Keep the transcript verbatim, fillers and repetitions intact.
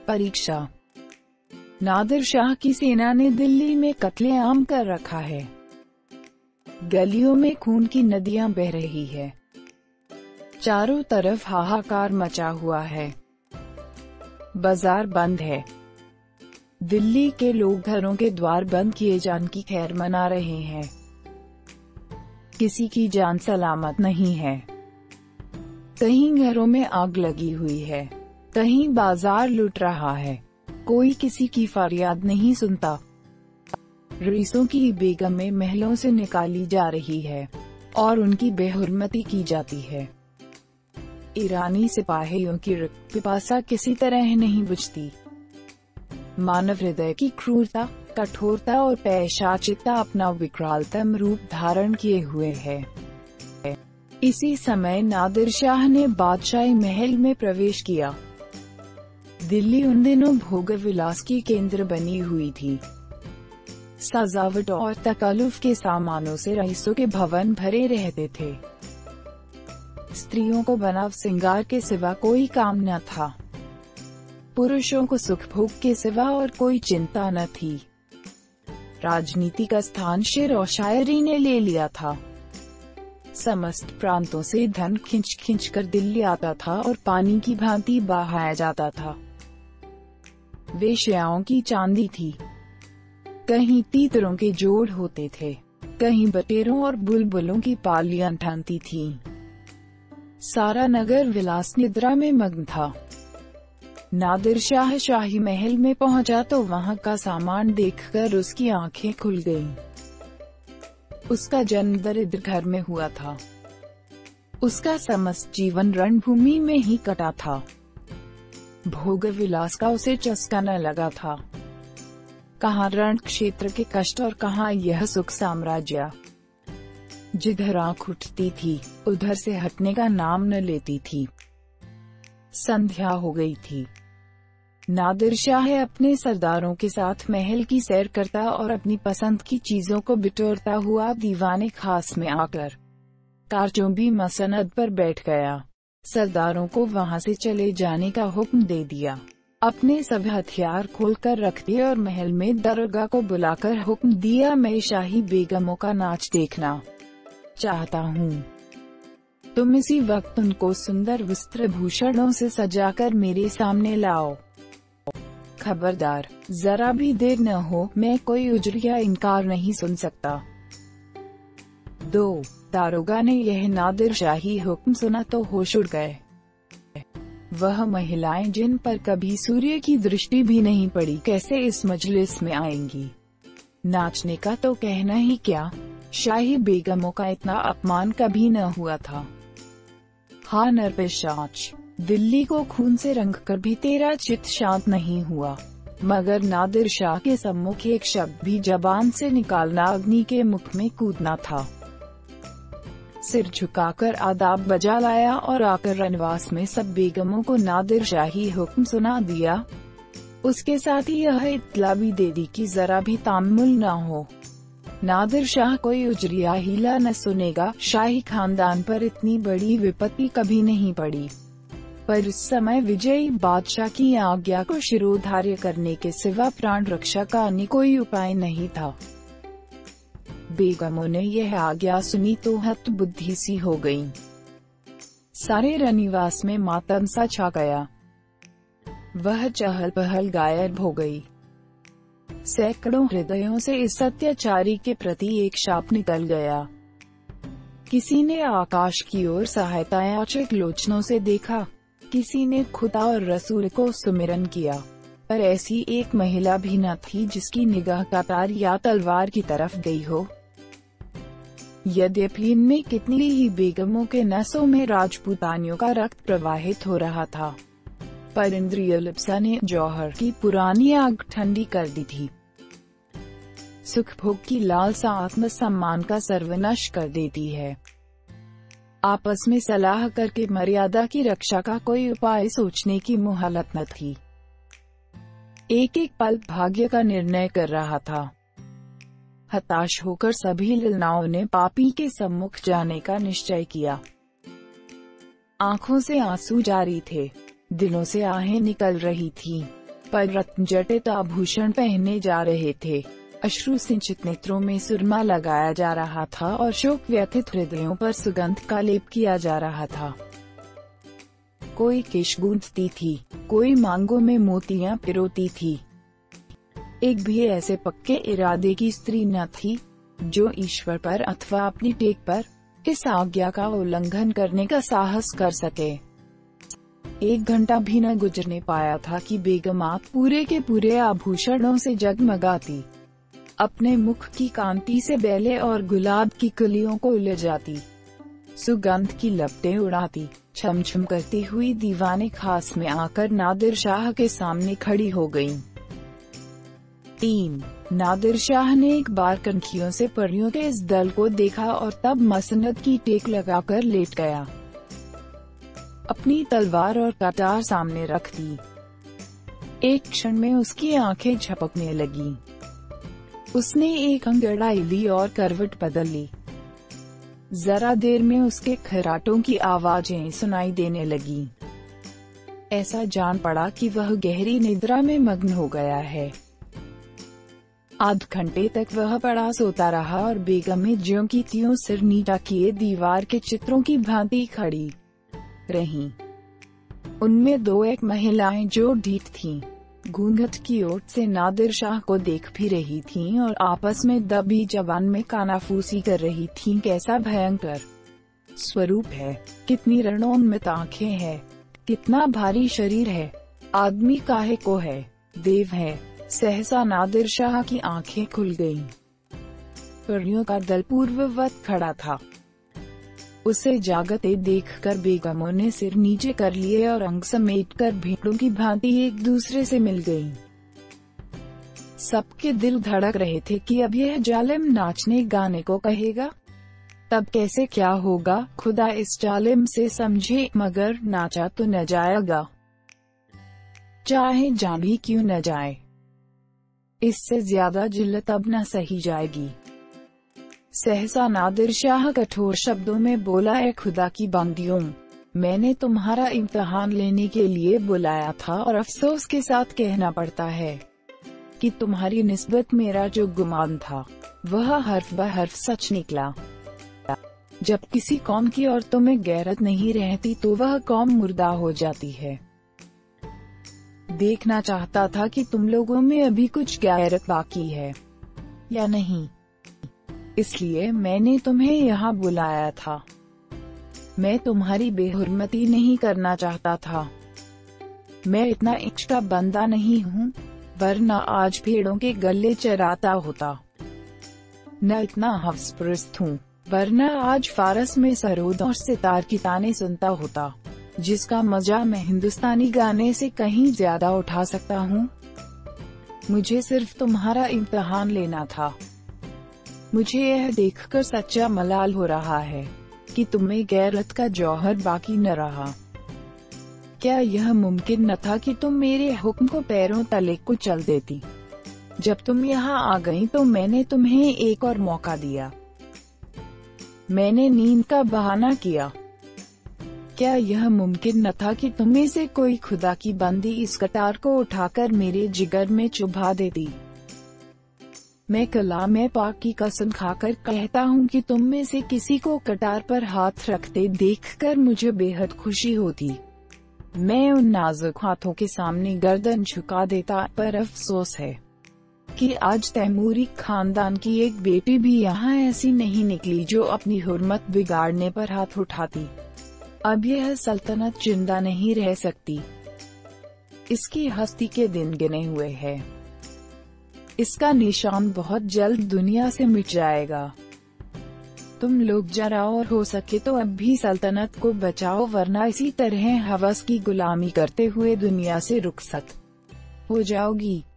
परीक्षा। नादिर शाह की सेना ने दिल्ली में कत्लेआम कर रखा है। गलियों में खून की नदियां बह रही है। चारों तरफ हाहाकार मचा हुआ है। बाजार बंद है। दिल्ली के लोग घरों के द्वार बंद किए जाने की खैर मना रहे हैं। किसी की जान सलामत नहीं है। कहीं घरों में आग लगी हुई है, कहीं बाजार लूट रहा है। कोई किसी की फरियाद नहीं सुनता। रईसों की बेगमें महलों से निकाली जा रही है और उनकी बेहुरमती की जाती है। ईरानी सिपाहियों की पिपासा किसी तरह नहीं बुझती। मानव हृदय की क्रूरता, कठोरता और पैशाचिकता अपना विकरालतम रूप धारण किए हुए है। इसी समय नादिर शाह ने बादशाही महल में प्रवेश किया। दिल्ली उन दिनों भोग विलास की केंद्र बनी हुई थी। सजावट और तकल्लुफ के सामानों से रईसों के भवन भरे रहते थे। स्त्रियों को बनाव सिंगार के सिवा कोई काम न था। पुरुषों को सुख भोग के सिवा और कोई चिंता न थी। राजनीति का स्थान शेर और शायरी ने ले लिया था। समस्त प्रांतों से धन खिंच खिंच कर दिल्ली आता था और पानी की भांति बहाया जाता था। वेश्याओं की चांदी थी। कहीं तीतरों के जोड़ होते थे, कहीं बटेरों और बुलबुलों की पालियां ठनती थीं। सारा नगर विलास निद्रा में मग्न था। नादिर शाह शाही महल में पहुंचा तो वहां का सामान देखकर उसकी आंखें खुल गईं। उसका जन्म दरिद्र घर में हुआ था। उसका समस्त जीवन रणभूमि में ही कटा था। भोग विलास का उसे चस्का न लगा था। कहाँ रण क्षेत्र के कष्ट और कहाँ यह सुख साम्राज्य। जिधर आँख उठती थी उधर से हटने का नाम न लेती थी। संध्या हो गई थी। नादिर शाह अपने सरदारों के साथ महल की सैर करता और अपनी पसंद की चीजों को बिटोरता हुआ दीवाने खास में आकर कारचोंबी मसनद पर बैठ गया। सरदारों को वहां से चले जाने का हुक्म दे दिया। अपने सभी हथियार खोलकर रख दिए और महल में दरोगा को बुलाकर हुक्म दिया, मैं शाही बेगमों का नाच देखना चाहता हूँ। तुम इसी वक्त उनको सुंदर वस्त्र भूषणों से सजाकर मेरे सामने लाओ। खबरदार, जरा भी देर न हो, मैं कोई उजर या इनकार नहीं सुन सकता। दो दारोगा ने यह नादिर शाही हुक्म सुना तो होश उड़ गए। वह महिलाएं जिन पर कभी सूर्य की दृष्टि भी नहीं पड़ी कैसे इस मजलिस में आएंगी। नाचने का तो कहना ही क्या, शाही बेगमों का इतना अपमान कभी न हुआ था। हाँ नरपिशाच, दिल्ली को खून से रंग कर भी तेरा चित्त शांत नहीं हुआ। मगर नादिर शाह के सम्मुख एक शब्द भी जबान से निकालना अग्नि के मुख में कूदना था। सिर झुकाकर आदाब बजा लाया और आकर रनवास में सब बेगमों को नादिर शाही हुक्म सुना दिया। उसके साथ ही यह इत्तला भी दे दी कि जरा भी तामुल न हो। नादिर शाह कोई उजरिया हीला न सुनेगा। शाही खानदान पर इतनी बड़ी विपत्ति कभी नहीं पड़ी। पर उस समय विजयी बादशाह की आज्ञा को शिरोधार्य करने के सिवा प्राण रक्षा का अन्य कोई उपाय नहीं था। बेगमों ने यह आज्ञा सुनी तो हतबुद्धि सी हो गईं। सारे रनिवास में मातम सा छा गया। वह चहल पहल गायब हो गई। सैकड़ों हृदयों से इस अत्याचारी के प्रति एक शाप निकल गया। किसी ने आकाश की ओर सहायता याचक लोचनों से देखा, किसी ने खुदा और रसूल को सुमिरन किया, पर ऐसी एक महिला भी न थी जिसकी निगाह कतार या तलवार की तरफ गई हो। यद्यपि इनमें कितनी ही बेगमों के नसों में राजपूतानियों का रक्त प्रवाहित हो रहा था, पर इंद्रिय लिप्सा ने जौहर की पुरानी आग ठंडी कर दी थी। सुख भोग की लालसा आत्म सम्मान का सर्वनाश कर देती है। आपस में सलाह करके मर्यादा की रक्षा का कोई उपाय सोचने की मुहालत न थी। एक एक पल भाग्य का निर्णय कर रहा था। हताश होकर सभी ललनाओं ने पापी के सम्मुख जाने का निश्चय किया। आंखों से आंसू जारी थे, दिलों से आहें निकल रही थीं। पर रत्नजटित आभूषण पहने जा रहे थे। अश्रु सिंचित नेत्रों में सुरमा लगाया जा रहा था और शोक व्यथित हृदयों पर सुगंध का लेप किया जा रहा था। कोई केश गूंथती थी, कोई मांगों में मोतियां पिरोती थी। एक भी ऐसे पक्के इरादे की स्त्री न थी जो ईश्वर पर अथवा अपनी टेक पर इस आज्ञा का उल्लंघन करने का साहस कर सके। एक घंटा भी न गुजरने पाया था कि बेगमात पूरे के पूरे आभूषणों से जगमगाती, अपने मुख की कांति से बेले और गुलाब की कलियों को उलझाती, सुगंध की लपटें उड़ाती, छम छम करती हुई दीवाने खास में आकर नादिर शाह के सामने खड़ी हो गईं। तीन नादिर शाह ने एक बार कनखियों से परियों के इस दल को देखा और तब मसनद की टेक लगाकर लेट गया, अपनी तलवार और कटार सामने रख दी। एक क्षण में उसकी आंखें झपकने लगीं। उसने एक अंगड़ाई ली और करवट बदल ली। जरा देर में उसके खर्राटों की आवाजें सुनाई देने लगीं। ऐसा जान पड़ा कि वह गहरी निद्रा में मग्न हो गया है। आध घंटे तक वह पड़ा सोता रहा और बेगमें ज्यों की त्यों सिर नीचा किए दीवार के चित्रों की भांति खड़ी रहीं। उनमें दो एक महिलाएं जो ढीठ थीं, घूंघट की ओट से नादिर शाह को देख भी रही थीं और आपस में दबी जबान में कानाफूसी कर रही थीं। कैसा भयंकर स्वरूप है, कितनी रणोन्मित आंखें हैं, कितना भारी शरीर है, आदमी काहे को है, देव है। सहसा नादिर शाह की आंखें खुल गईं। परियों का दल पूर्ववत खड़ा था। उसे जागते देखकर बेगमों ने सिर नीचे कर लिए और अंग समेटकर भेड़ों की भांति एक दूसरे से मिल गईं। सबके दिल धड़क रहे थे कि अब यह जालिम नाचने गाने को कहेगा, तब कैसे क्या होगा खुदा इस जालिम से समझे, मगर नाचा तो न जाएगा, चाहे जान भी क्यों न जाए। इससे ज्यादा जिल्लत अब न सही जाएगी। सहसा नादिर शाह कठोर शब्दों में बोला, ए खुदा की बंदियों, मैंने तुम्हारा इम्तिहान लेने के लिए बुलाया था और अफसोस के साथ कहना पड़ता है कि तुम्हारी निस्बत मेरा जो गुमान था वह हर्फ ब हर्फ सच निकला। जब किसी कौम की औरतों में गैरत नहीं रहती तो वह कौम मुर्दा हो जाती है। देखना चाहता था कि तुम लोगों में अभी कुछ गैरत बाकी है या नहीं, इसलिए मैंने तुम्हें यहाँ बुलाया था। मैं तुम्हारी बेहुरमती नहीं करना चाहता था। मैं इतना इच्छ का बंदा नहीं हूँ, वरना आज भेड़ों के गले चराता होता। न इतना हवसप्रस्त हूँ, वरना आज फारस में सरोद और सितार की ताने सुनता होता, जिसका मजा मैं हिंदुस्तानी गाने से कहीं ज्यादा उठा सकता हूँ। मुझे सिर्फ तुम्हारा इम्तिहान लेना था। मुझे यह देखकर सच्चा मलाल हो रहा है कि तुम्हें गैरत का जौहर बाकी न रहा। क्या यह मुमकिन न था कि तुम मेरे हुक्म को पैरों तले कुचल देती? जब तुम यहाँ आ गई तो मैंने तुम्हें एक और मौका दिया। मैंने नींद का बहाना किया। क्या यह मुमकिन न था कि तुम्हें से कोई खुदा की बंदी इस कटार को उठाकर मेरे जिगर में चुभा देती? मैं कलाम पाक की कसम खाकर कहता हूँ कि तुम में से किसी को कटार पर हाथ रखते देखकर मुझे बेहद खुशी होती। मैं उन नाजुक हाथों के सामने गर्दन झुका देता, पर अफसोस है कि आज तैमूरी खानदान की एक बेटी भी यहाँ ऐसी नहीं निकली जो अपनी हुर्मत बिगाड़ने पर हाथ उठाती। अब यह सल्तनत जिंदा नहीं रह सकती। इसकी हस्ती के दिन गिने हुए हैं। इसका निशान बहुत जल्द दुनिया से मिट जाएगा। तुम लोग जरा और हो सके तो अब भी सल्तनत को बचाओ, वरना इसी तरह हवस की गुलामी करते हुए दुनिया से रुखसत हो जाओगी।